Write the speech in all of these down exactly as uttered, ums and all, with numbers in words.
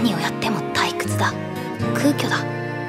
何をやっても退屈だ、空虚だ。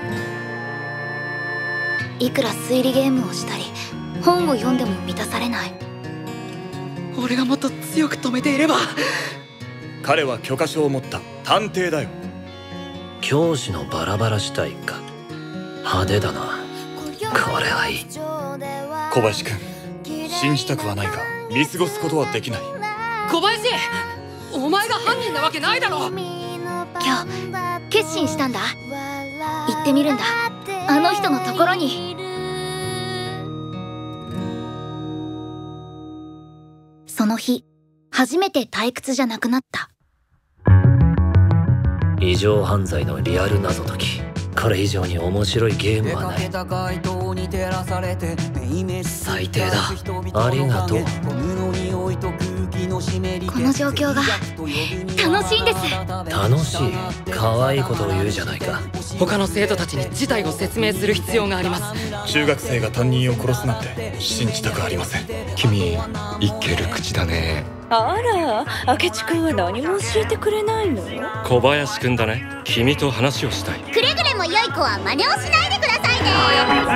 いくら推理ゲームをしたり本を読んでも満たされない。 俺がもっと強く止めていれば。 彼は許可証を持った探偵だよ。 教師のバラバラ死体か。派手だな。これはいい。 小林君、信じたくはないが見過ごすことはできない。 小林、お前が犯人なわけないだろ。 今日決心したんだ。行ってみるんだ、あの人のところに。その日初めて退屈じゃなくなった。 異常犯罪のリアル謎解き。これ以上に面白いゲームはない。最低だ。ありがとう。 この状況が楽しいんです。 楽しい？可愛いことを言うじゃないか。 他の生徒たちに事態を説明する必要があります。 中学生が担任を殺すなんて信じたくありません。 君、いける口だね。 あら、明智君は何も教えてくれないの？ 小林君だね。君と話をしたい。 くれぐれも良い子は真似をしないでくださいね。